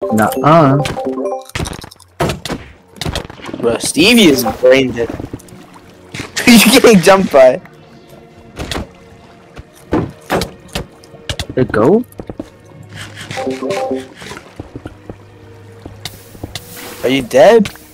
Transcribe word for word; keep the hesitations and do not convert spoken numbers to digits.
Nuh-uh. Bro, Stevie is brain dead. You're getting jumped by. Did it go? Are you dead?